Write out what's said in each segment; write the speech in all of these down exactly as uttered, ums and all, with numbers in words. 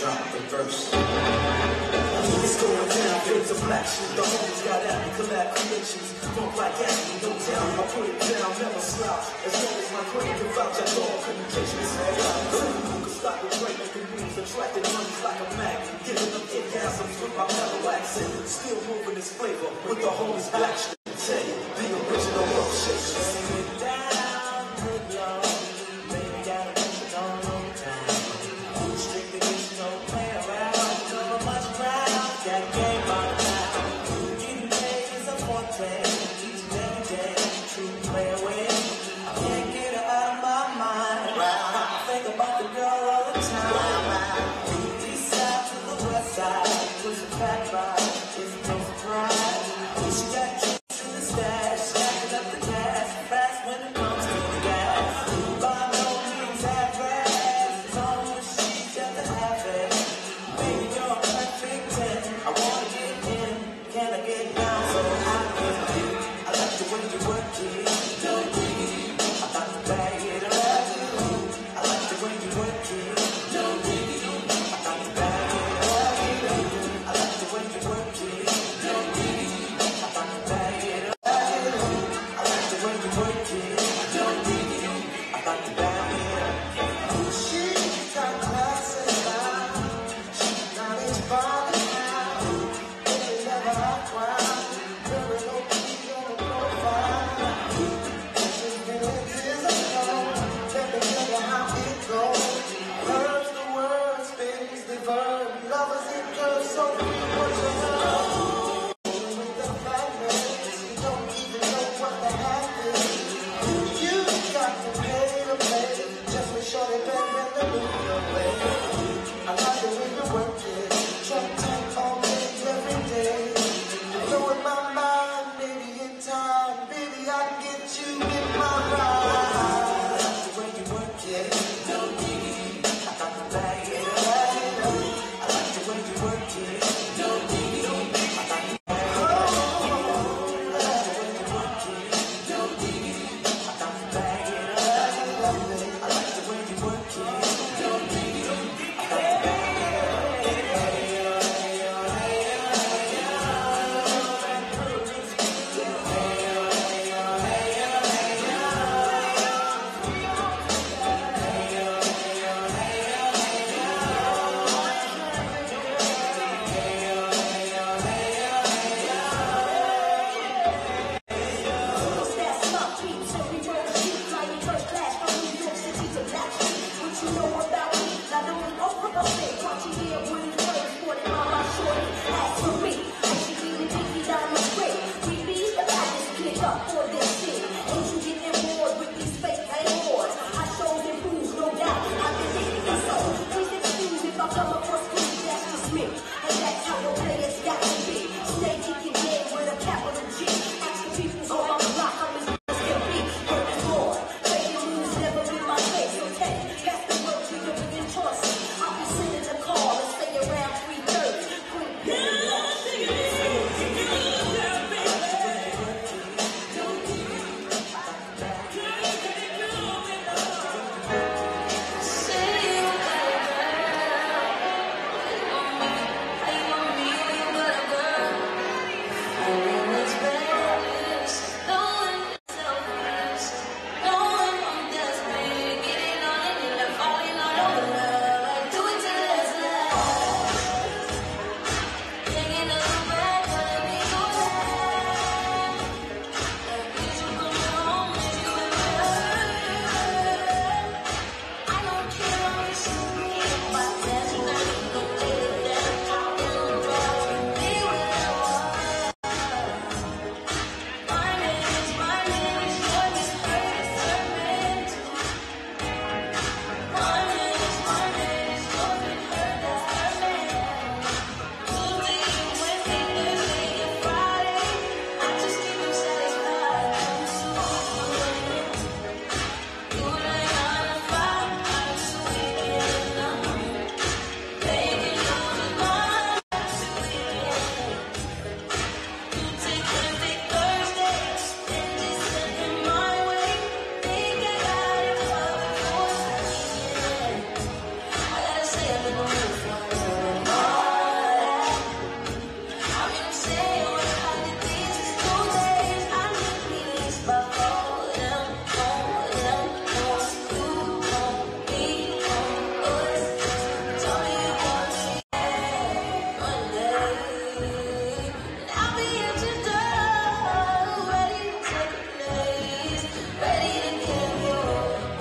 drop the verse. It's going down, fade to black shoes. The homies got at me, collab creations. Funk like Anthony, no doubt. I put it down, never slouch. As long as my credit can vouch, I know communication is all out. Who can stop the train, making moves, attracting honeys like a mag. Giving them it gas, I'm with my mellow accent. Still moving this flavor with the homies black shit. Say, the original road shit. Lay it down, good Lord. Baby, gotta get it on on time. Strictly bitches don't play around. Cover much ground, got game by the time. Getting paid is a forte. Each and every day, true play away. I can't get her out of my mind. I think about the girl all the time. East side to the west side. Was a fat ride, it's no surprise. She got tricks in the stash, stacking up the cash. Fast when it comes to the gas. By no means address. As long as she's got the habit. Baby, you're a perfect ten. I wanna get in, can I get down so I can do? I like the way you work it, no diggity. I got to bag it, I love you. I like the way you work it, no diggity. I got to bag it, I love you. I like the way you work it.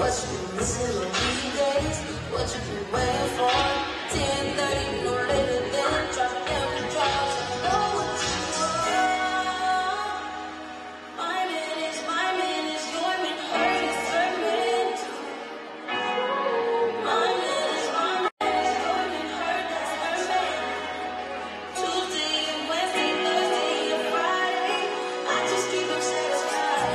what you been missing on these days? What you been waiting for? ten thirty, no later than drop every drop. Know what you want. My man is, my man is your man, hurt is her man too. My man is, my man is your man, hurt that's her man. Tuesday and Wednesday, Thursday and Friday, I just keep them satisfied.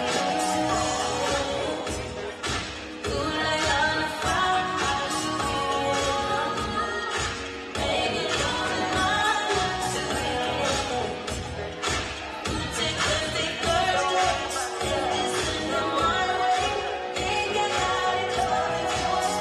Good like nine to five, I do it. Make it all the night to it. Tuesday, Wednesday, Thursday, if this is not my way, think I got it covered for you.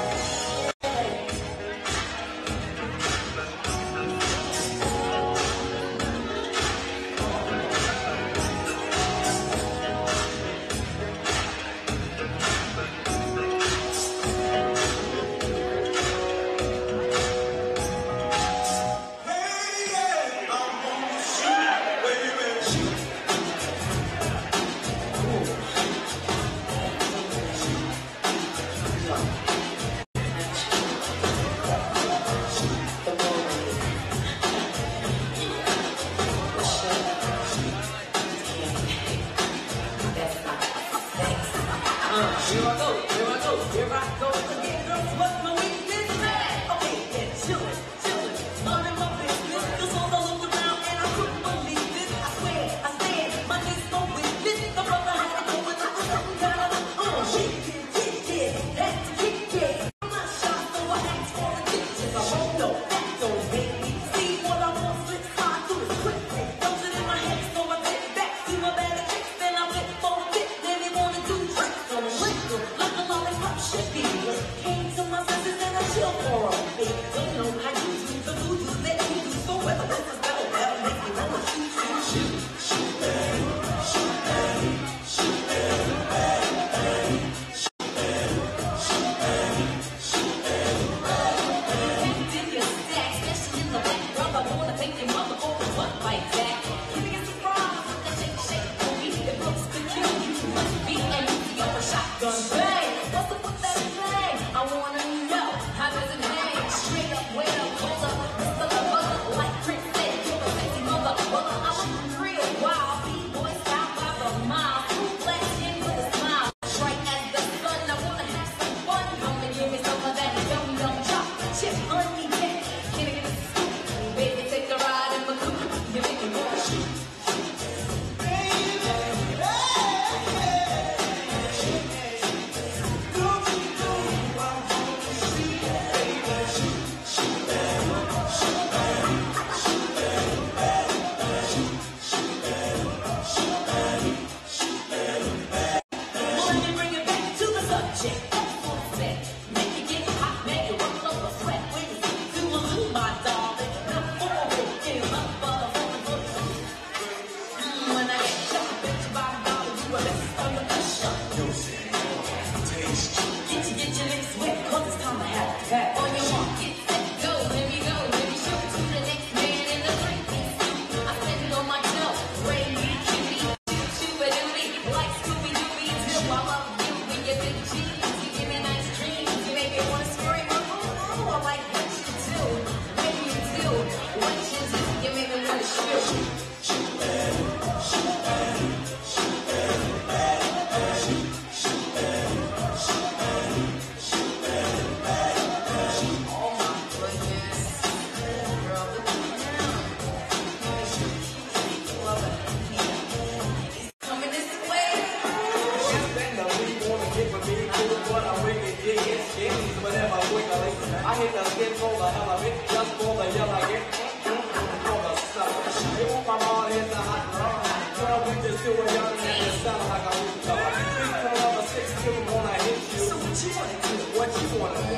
Here I go, here I go, here I go again, girls. What's my weakness? Okay, yeah, chillin', chillin', minding my business. The songs I looked around and I couldn't believe this. I swear, I stand, my knees go with this. The brother had to go with something kind of uh, shit, shit, shit, had to kick it. I'm not shy, so I asked for the ditches. I won't know, that don't make me see what I want. Slip slide through this quick. Throws it in my head, so I take back to my bag of tricks. Then I went for a bit, then they wanna do tricks. So I'm liquor, like a lollipop should be. Came to my senses and I chill for a bit. Don't know how you do the voodoo that you do. So whether this is better, that'll make me wanna shoot, shoot, shoot, shoot, baby, shoot, baby, shoot, baby, baby, shoot, baby, shoot, baby, shoot, baby, baby. Dig your stack, especially in the back, brother. Wanna take your mother over what like that? Give me a surprise with that shake, shake for me. It looks to kill you, must be and you see your shotgun bang. What's up with that thing? I wanna know how does it hang? Straight up, way up, hold up, Mister Lover, like Prince said, you're a sexy mother. Well, I was real wild, B-boy style by the mile, full black skin with a smile, bright as the sun. I wanna have some fun. Gonna give me some of that yum yum chocolate chip honey cake. Can I get a scoop? Baby, take a ride in my coupe. You make me wanna shoot. Let me bring it back to the subject. Make it get hot, make it roll over sweat. When you see to a loop, my darling, come forward, give up for the phone. Mm, when I get shot, bitch, by dollar, you a best under pressure. Get you, get your lips wet, cause it's time to have that. On your mark, get set, go, let me go, let me show to the next man in the drink. I spend it on my dough, Ray, me, Kimmy, shoot it in me, like Scooby-Doo, till I love you with your big cheese. You give me nice dreams, you make me wanna scream. Oh, oh, I like what you do, when you do, what you do, you make me wanna shoot. Oh my goodness, girl, look at me now. Love it. Coming this way. I hit the skin for the hell of it, just for the yell I get, for the stuff. You want my mom in the hot rod? Girl, we just do it young and it sound like a rooftop. Big turn of a six two when I hit you. So what you wanna do? What you wanna do?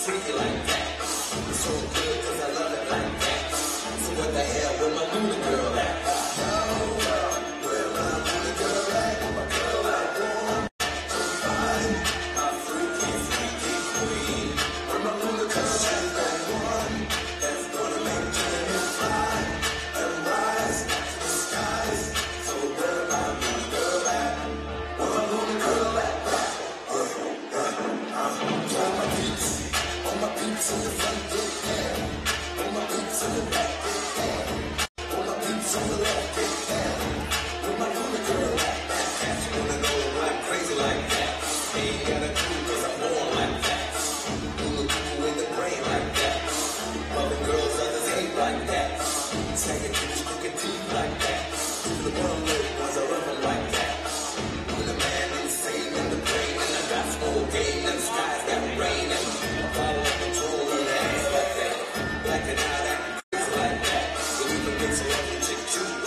freaky like that. It's so good cause I love it like that. So what the hell, where my Luna girl at? Where my Luna girl at? My girl I want to find. My freaky, freaky queen. Where my Luna girl at? She's the one that's gonna make me fly and rise to the skies. So where my Luna girl at? Where my Luna girl at? All my peeps, all my peeps in the front, get down. All my peeps in the back, get down. All my peeps on the left, get down. Where my Luna girl at? You wanna know why I'm crazy like that? Ain't got a clue cause I'm born like that. Luna cuckoo in the brain like that. Loving girls others hate like that. Taking pictures, cooking teeth like that. The one little ones I love them like that. When the man insane in the brain and I got small game and the skies got rain and I follow up control of the ass like that. Black and out acting crazy like that. But even mix a lovely chick too.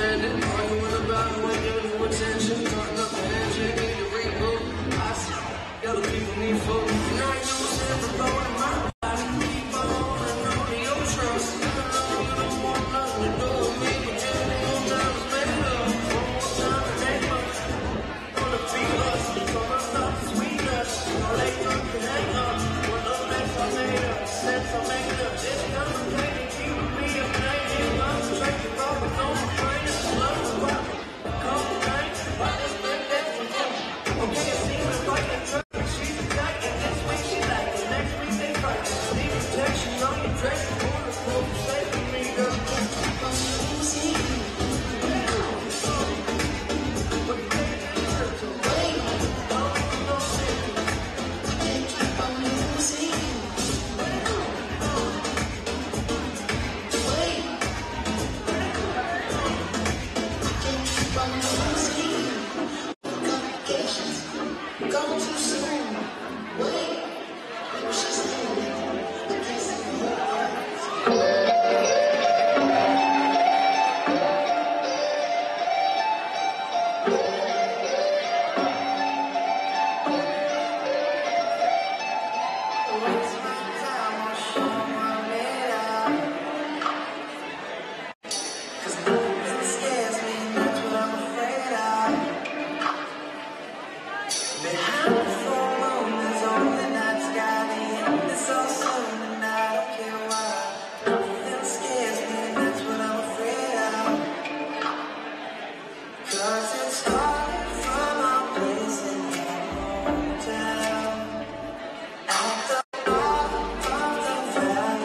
stranded, arguing about when there's no attention, cutting up an engine, need a reboot. I see other people need food. And I ain't no sense of blowing my body. Keep on holding on to your trust. I know you don't want nothing to do with me, but just one more time is made up. One more time it ain't much. Wanna feel us, come on, stop the sweetness. All they come can hang up. One of the next I made up, since I made up. It's complicated, keeping me up, ain't it? Concentrate the road, but don't complain. It's love is what. Come on, man. Why this man that's the phone? Okay, it seems like a truck. She's a dyke, and this week she like it. Next week they fight. Need protection on your dress. Bulletproof, saving me, girl. Gone too soon. Wait, she's still. I can't see her. Waste my time on showing my made out. 'Cause nothing scares me, and that's what I'm afraid of. Behind the full moon is all the night sky. The end is so soon, and I don't care why. Nothing scares me, and that's what I'm afraid of. 'Cause it started from our place in your hometown. At the bottom of the valley.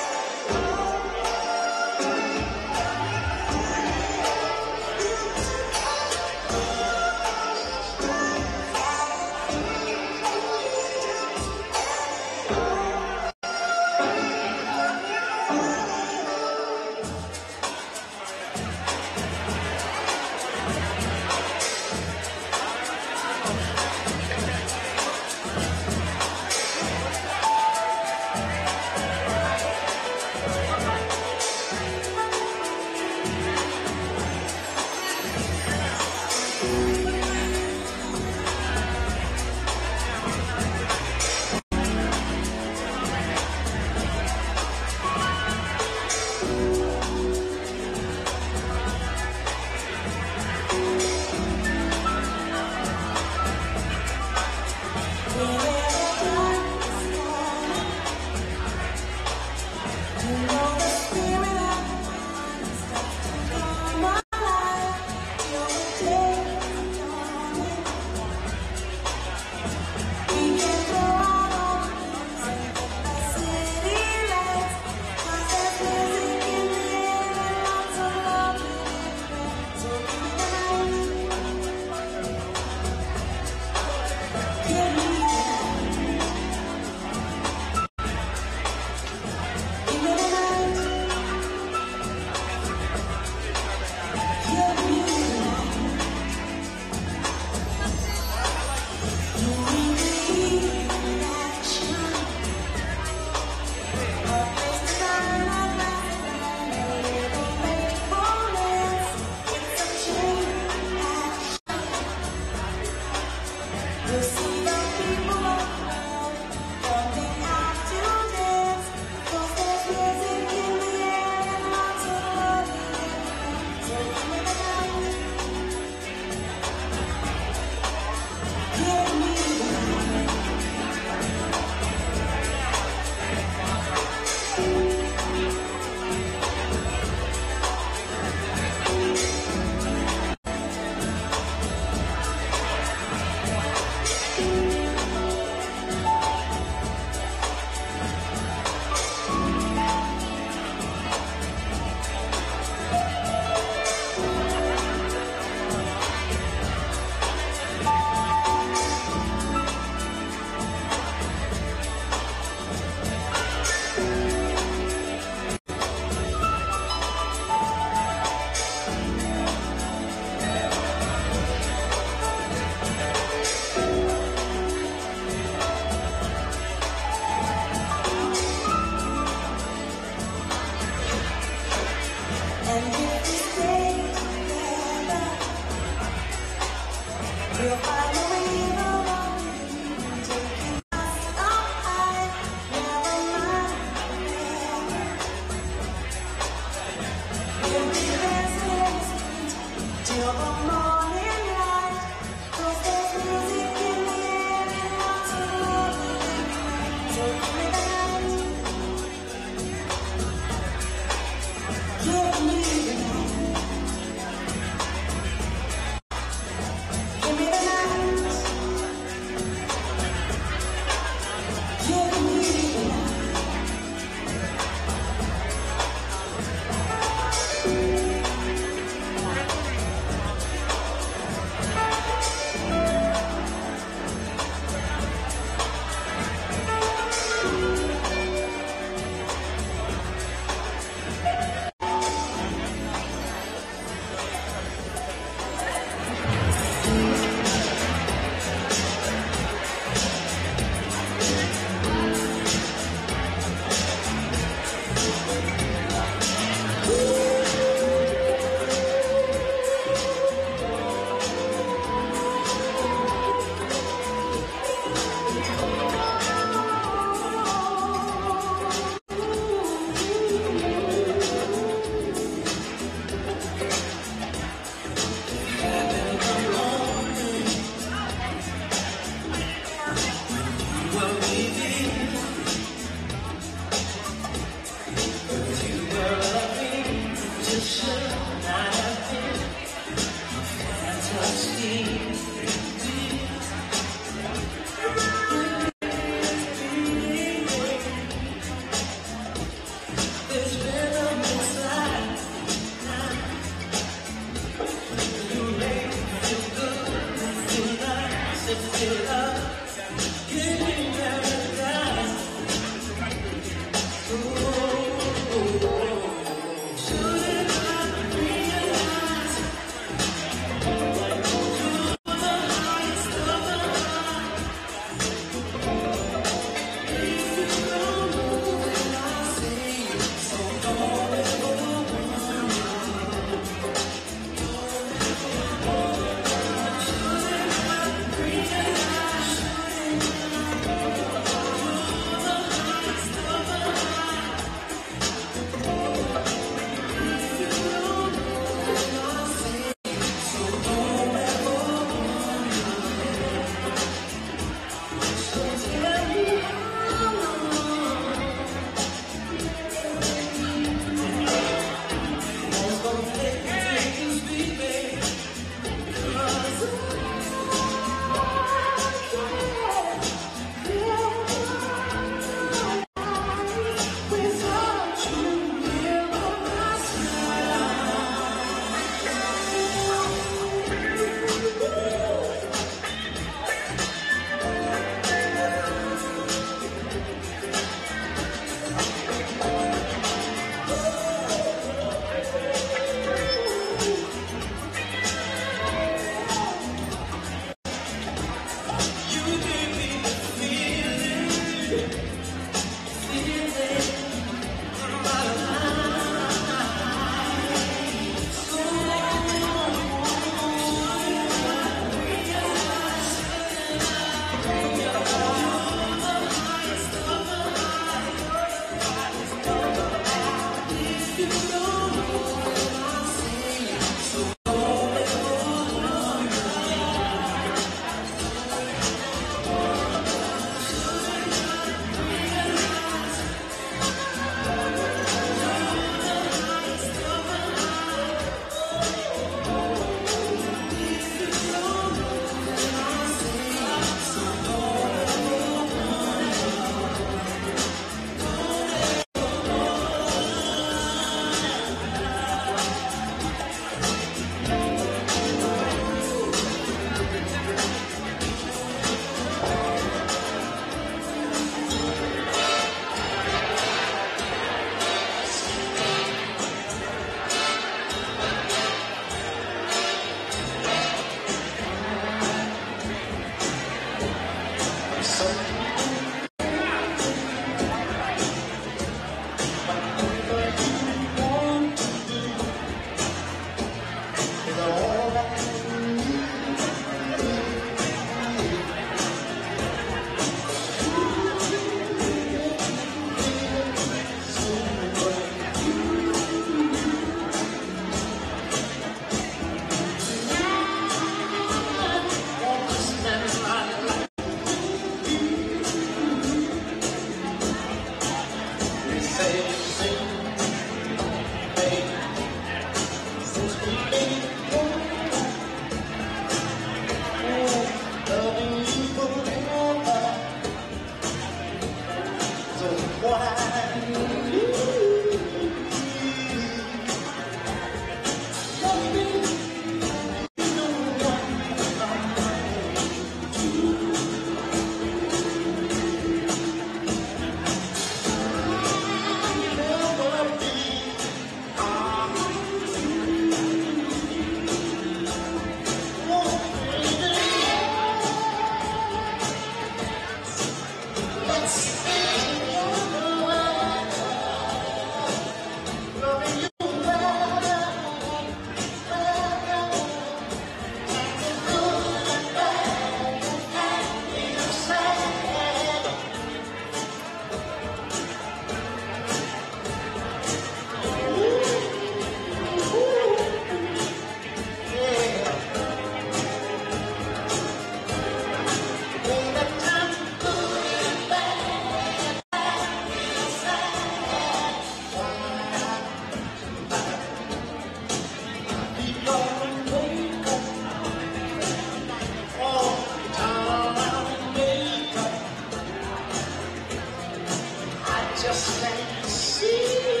just can't see.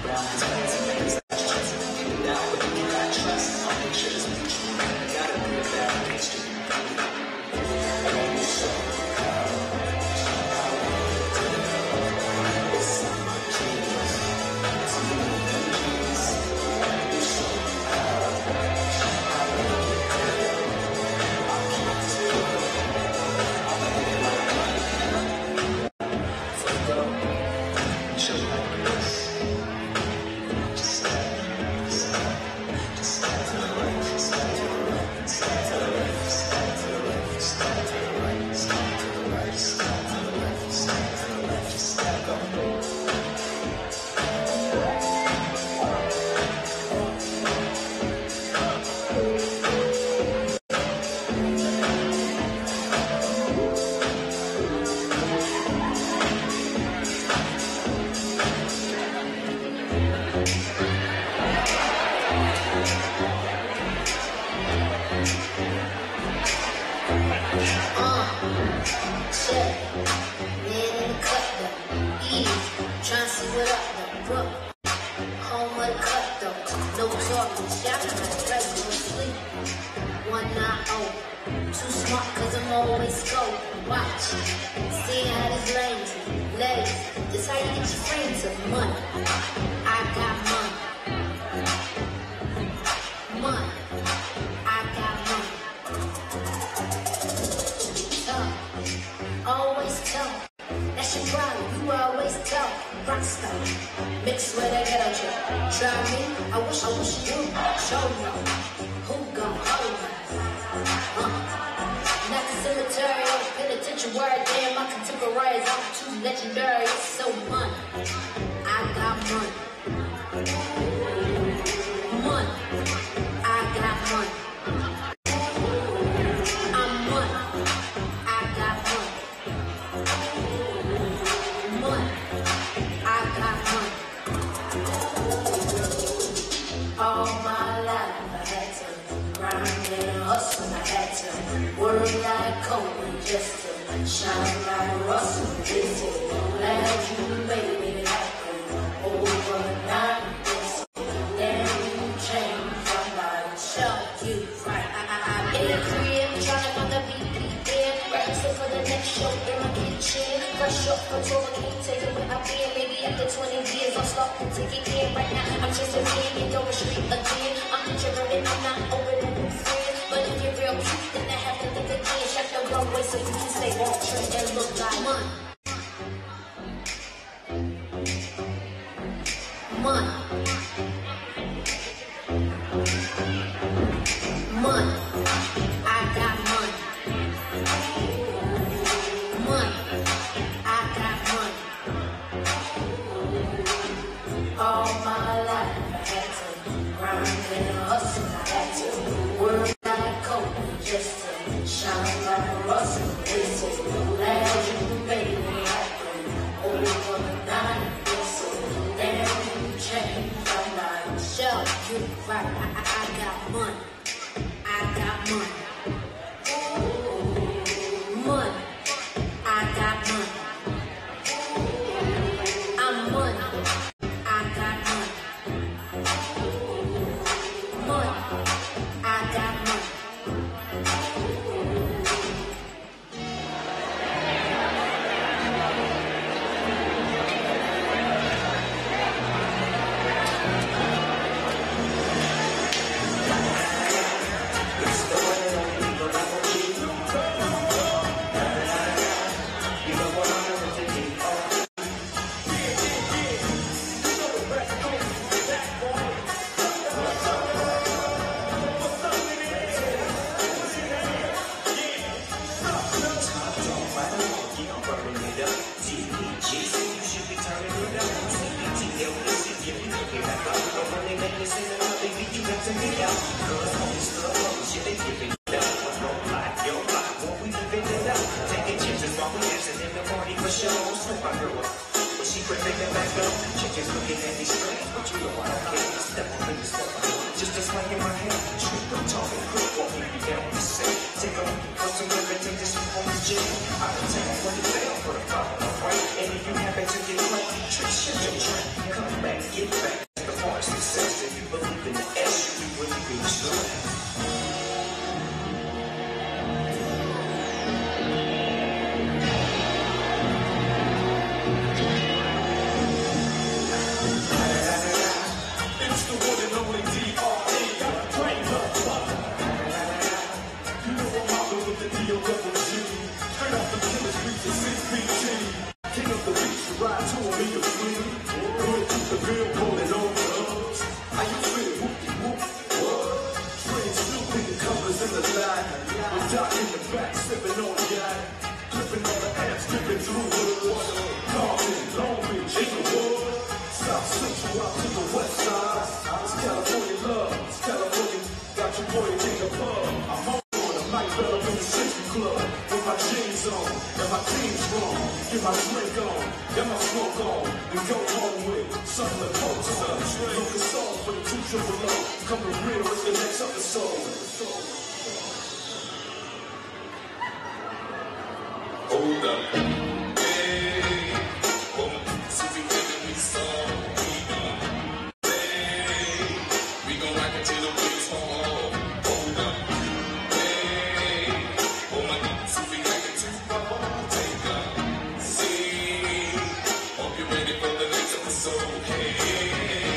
Get back, Central out to the west side. It's California love, it's California. Got your boy in the pub. I'm home on a night club in the Century Club. With my jeans on, and my team's wrong. Get my drink on, get my smoke on. We go home with something to post on. Looking song for the two triple O. Coming real with the next episode. Hold up. Hey, oh, so we living with song. Hey, we gon' rock it till the wheels fall off. Hold up. Hey, oh my God, so we like it too far. Take a seat. Hope you're ready for the next episode. Hey.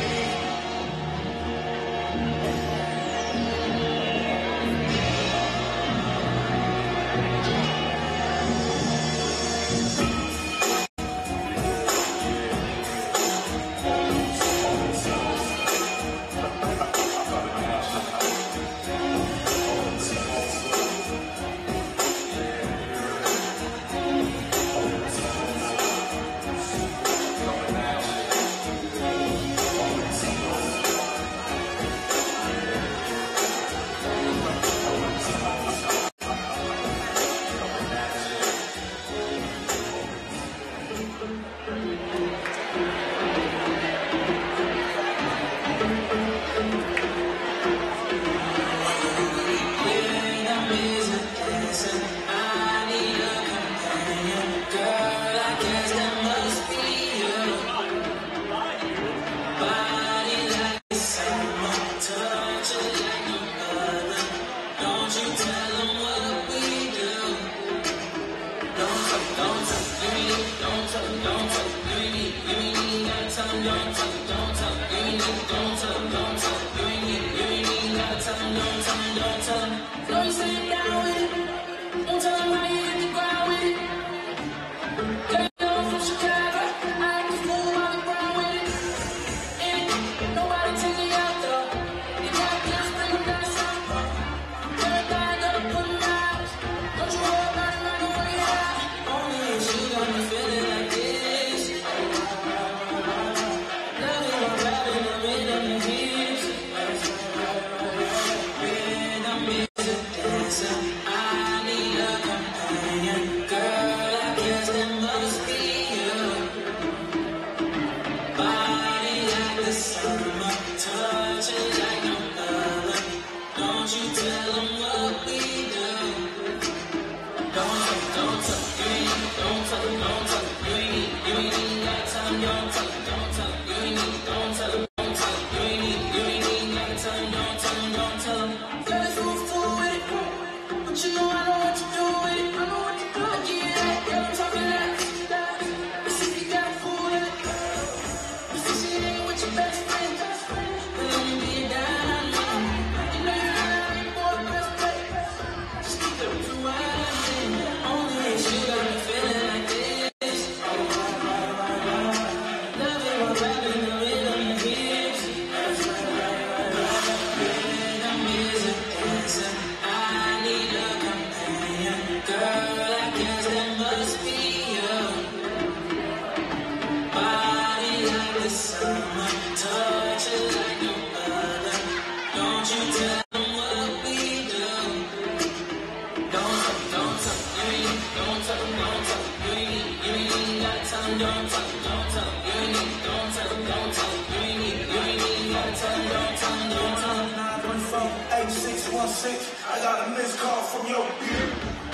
I got a missed call from your beer.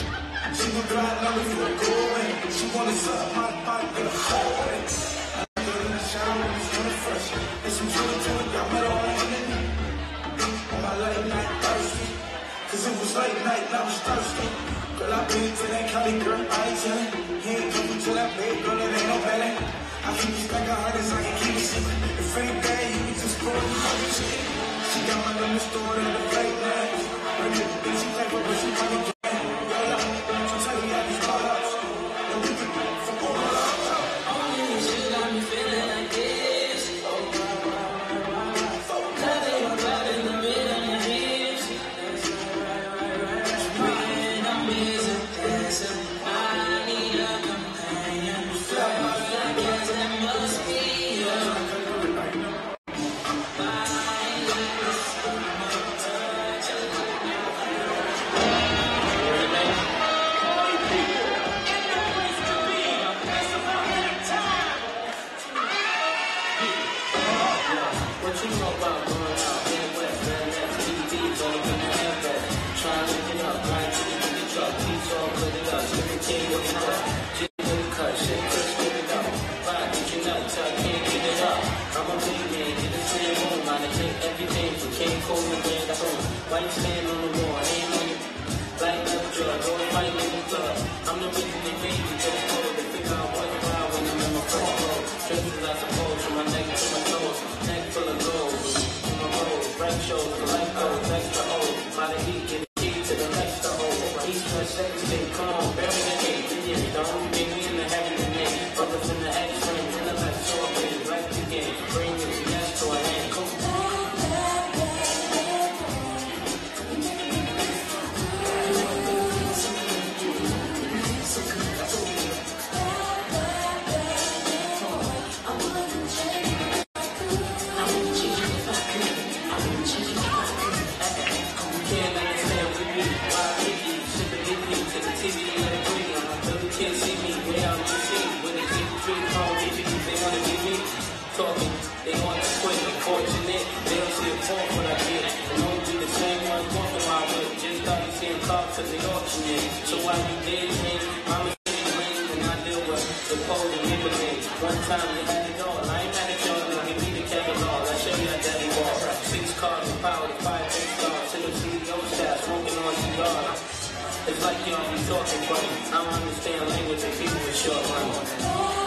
She would drive number for a going. She wanted something my body in a hallway. I got in the shower, it's feeling fresh. And some twenty twenty, got met all in the knee. On my late night thirsty. Cause it was late night and I was thirsty. Girl, I been to that Cali girl, I ain't chillin'. He ain't coming to that bed, girl, it ain't no belly. I keep it stuck on her as I can keep it secret. If ain't bad, you can just go and fucking shit. She got my number stored in the fake man. Her nigga think she clever, but she funny gang. Girl, I'm telling you all these call-ups. And we can from all the love. Only you got me feeling like this. Loving your blood in the middle of your hips. When I'm missing this, I need a companion. Girl, I guess that must be you. You know about going out, head west, red left, T V, better than the head west. Try to lift it up, right to the big truck, piece all put it up, spin the king with it up. Jig with the cut, shit, Chris with it up. Ride, get your nuts, I can't get it up. I'm a big man, get the same room, I done take everything from King Cole to Grand Home. Why you stand on the wall, ain't on it. Black left drug, go and fight in the club. I'm the reason they made me just go to figure out what's wild when I'm in my front row. Stretches, I suppose, from my neck to my toes. Neck full of gold, on my road. Frank shows, the light goes, extra old. By the heat, get the key to the next to hold. East, west, second state, come on, bury the hate. Yeah, the only thing we in the heaven to make. Brothers in the X-frame, in the left, so okay, like the game. Bring the finesse to a hand, come on. Cause they auctioneer. So while you did me, mama said you lame and I deal with the pole and everything. One time you had it all. I ain't mad at y'all, now give me the catalog. I show you how daddy walk. Six cars and power to five big stars. To the C E O staff, smoking on cigars. It's like y'all be talking funny. I don't understand language and people with short money.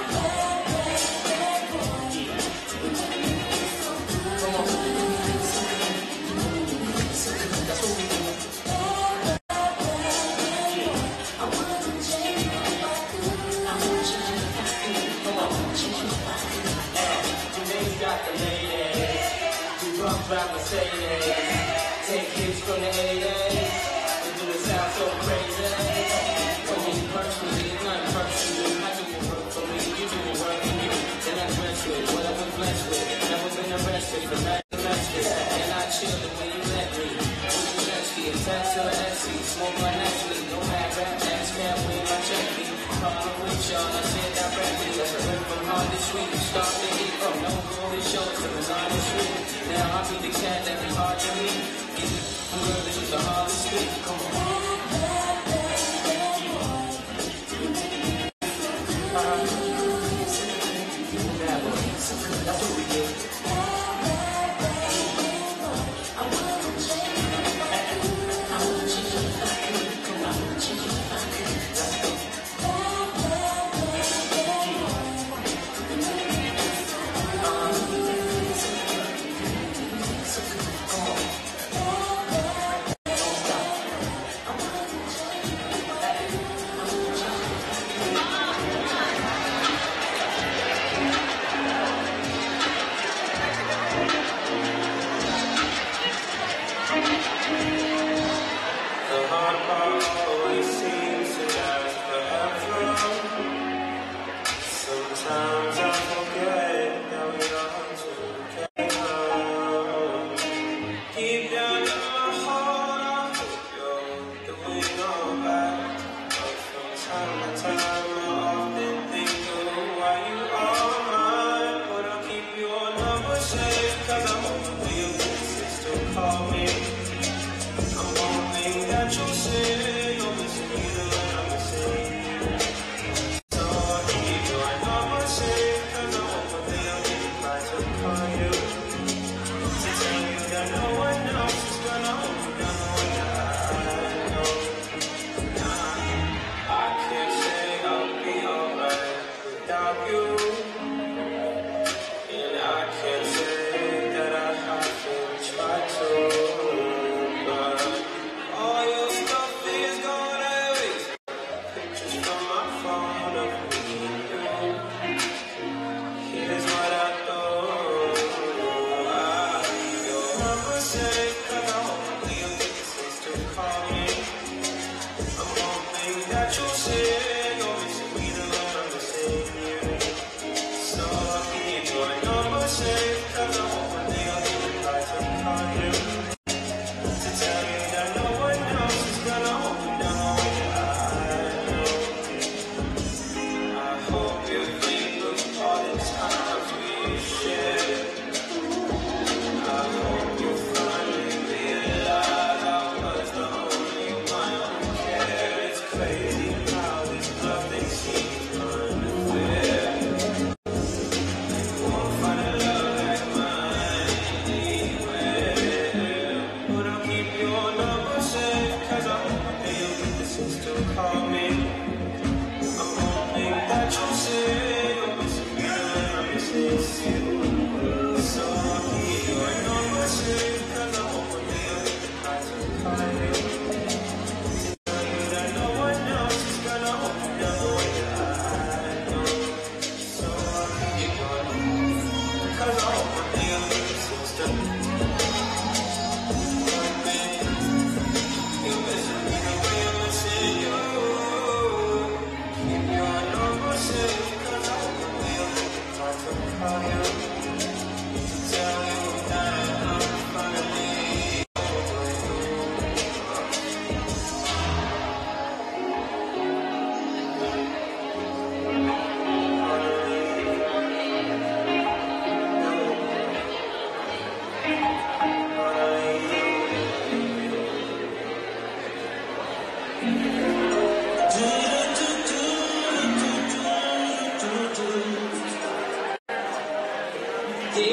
Drive Mercedes, take hits from the eighties, they do it sound so crazy. For me personally, it's not personal. I do the work for me, you do the work for you. Then I dress with what I've been blessed with. Never been arrested for not domestic. And I chill the way you let me. With the Chesky, attached to the S C, smoke my Nestle. No mad rap, ass can't win my check me. Calling with y'all, I said directly. That's a rip from hard to sweet. Start to eat from no glory shows to the nine to sweet. Now I be the cat that be hard to meet. Get it, whoever is the hardest speak. Come on. That's what we do.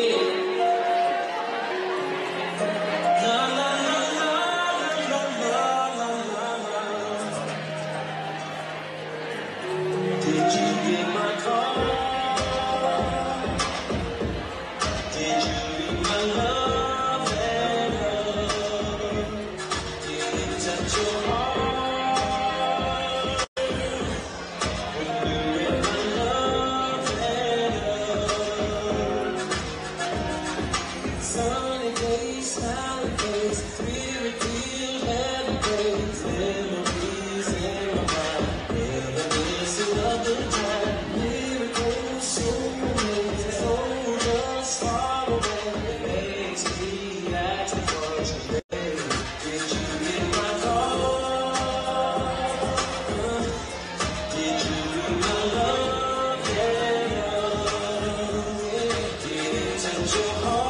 Did you get my call? Did you read my love letter? Did it touch your heart? When you read my love letter. Sunny days, smiling face, spirit filled happy days, memories in my mind, reminiscing of the time, miracles so amazing, so just far away, it makes me ask the question, baby, did you get my call? Did you read my love letter? Did it touch your heart?